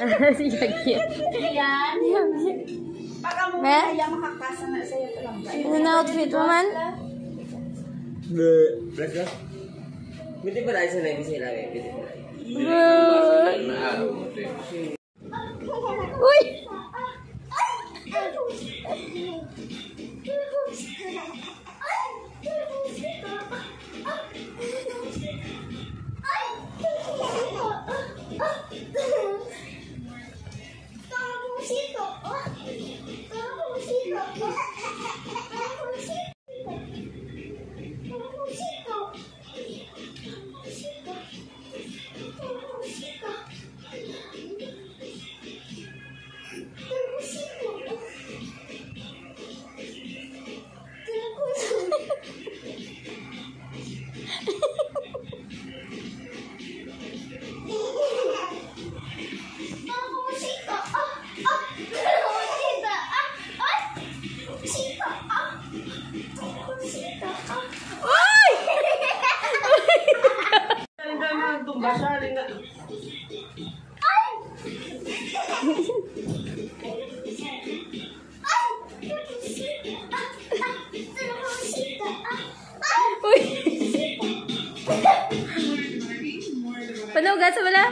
Sige. Yan. Pagka mo kaya makakasa na sa'yo lang. Ano na outfit mo man? Let's go. Pwede ba tayo sa namin sila? Pwede ba tayo? Uy! Panugat sa wala?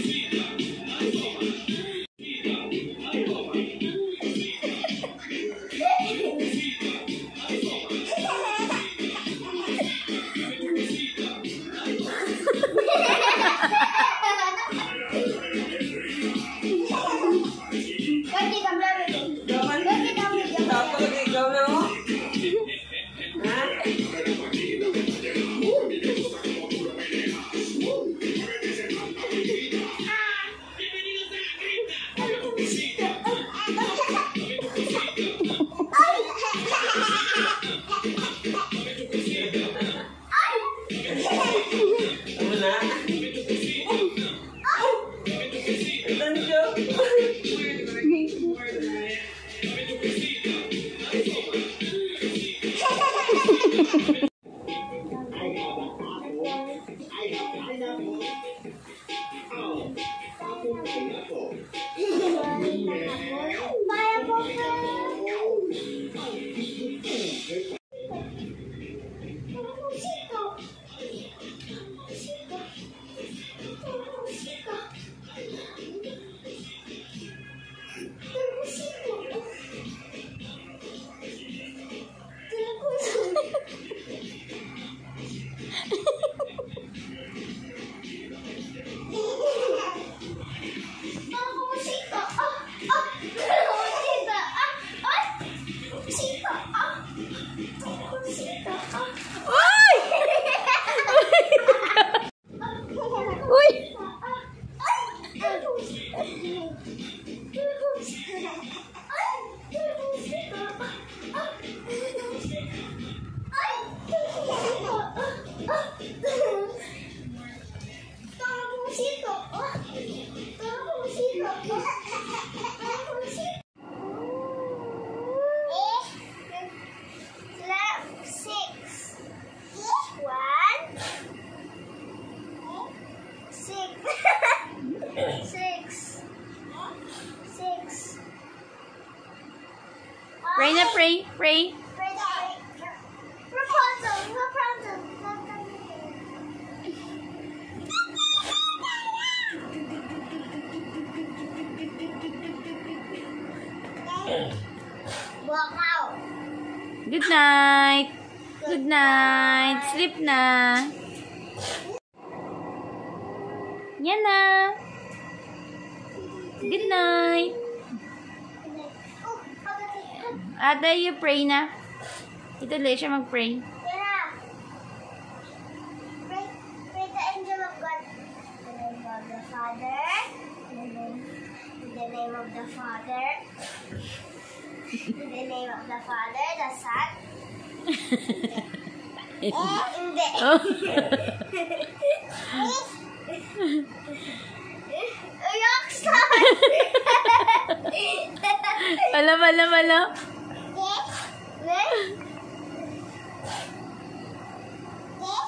Pray na, pray, pray. Good night. Good night. Sleep na. Yan na. Good night. Ate, you pray na. Ito ulit siya mag-pray. Pray the angel of God. In the name of the Father. In the name of the Father. In the name of the Father, the Son. Hindi. Pala.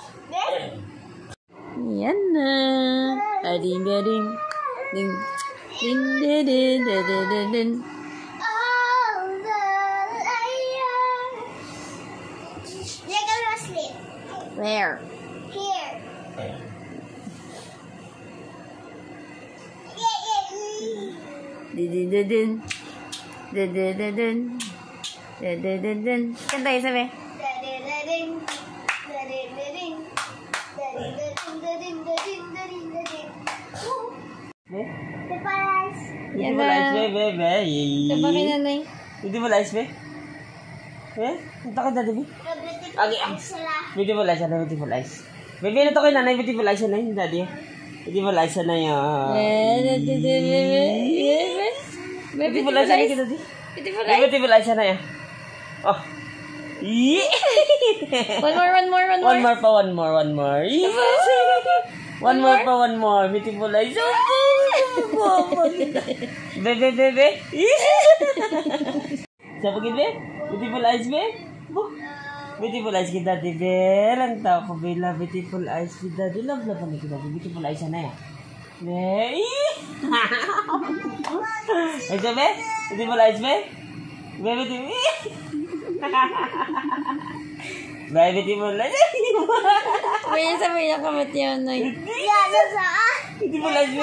Yan na. Ading. Din, din, din, din, din, din, din. All the liars. They're gonna sleep. Where? Here. Din, din, din, din. Din, din, din, din. Din, din, din, din. Kanta yung sabi. Beautiful eyes, be. Sabi kay nanay. Beautiful eyes, be. Ito ka dati, be. Beautiful eyes, ano beautiful eyes. Bebe, ito kay nanay, beautiful eyes na yun, daddy. Beautiful eyes na yun. Beautiful eyes na yun, daddy. Beautiful eyes na yun. Oh. One more. One more. One more. Beautiful eyes. Bebe. Siapa kita? Beautiful eyes, be. Beautiful eyes kita, be. Rantau ko bela beautiful eyes kita. Love kita. Beautiful eyes sana ya. Be. Ayo, be. Beautiful eyes, be. Beautiful. Bye, beautiful eyes. May sabi niya kamot yun. Beautiful eyes, be.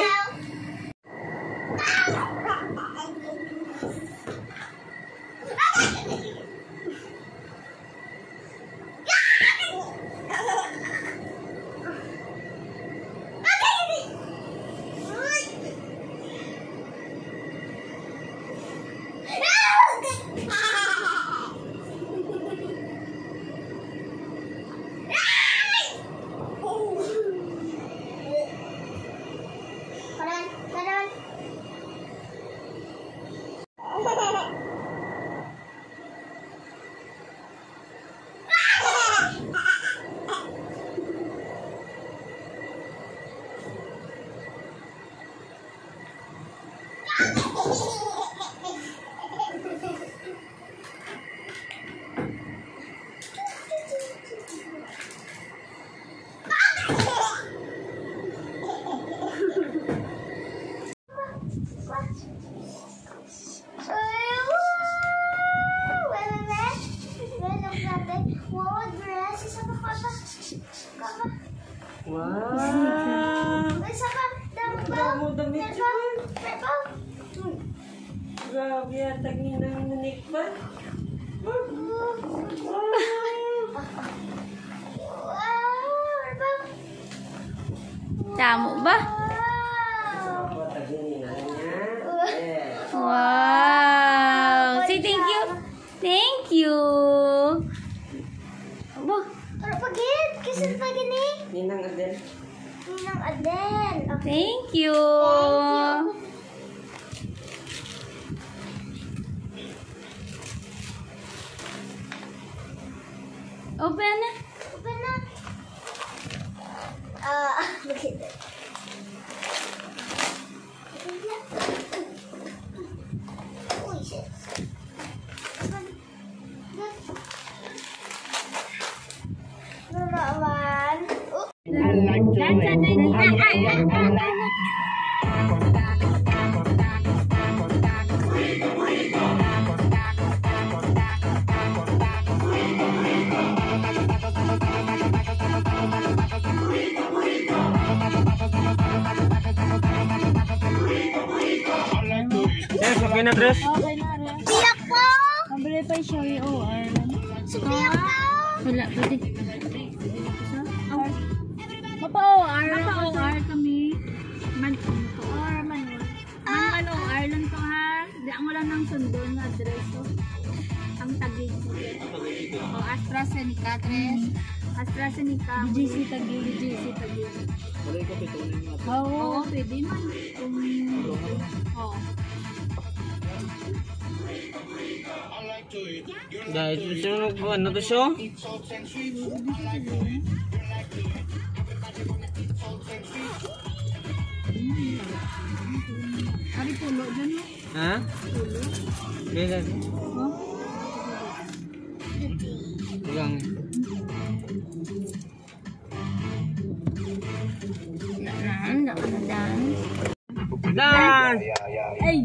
Wow. Kamu damit yun. Grabe yata ginang nanikman. Tamo ba? Wow. Say thank you. Thank you. Aba. Ano pagit? Kisan pa gini? Ninang Adel. Ninang Adel. Thank you. Open na. Open na. Bakit? Uy, shit. Ano naman? Okay na, dress? Biyak po! Kabili pa yung Sherry OR. Biyak po! Wala, pwede. Mapa-OR. Mapa-OR kami. Man-OR, man-OR lang to ha. Di ang wala ng sundo na address to. Ang tagig. O, AstraZeneca 3. AstraZeneca. BGC tagig. Oo, pwede man. Oo. Dahil susunod ko, ano to siya? Ari pulo dyan mo. Ha? Pulo. Bela. Oh? Ilang. Daan. Dan! Ay!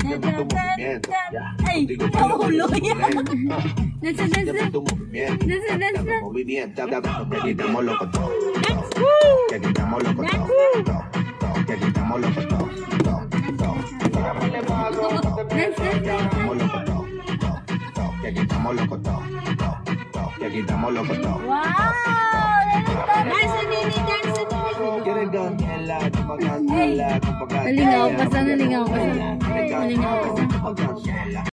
Ay! Paulo yan! Dance, dance, dance! Dance, dance, dance! Movimiento, que quitamos loco todo. Que quitamos loco todo. Que quitamos loco todo. Dance, dance, dance! Que quitamos loco todo. Que quitamos loco todo. Wow! Dance, Nini! Dance, Nini! Nalingaw pa sa, nalingaw pa sa. Nalingaw pa sa.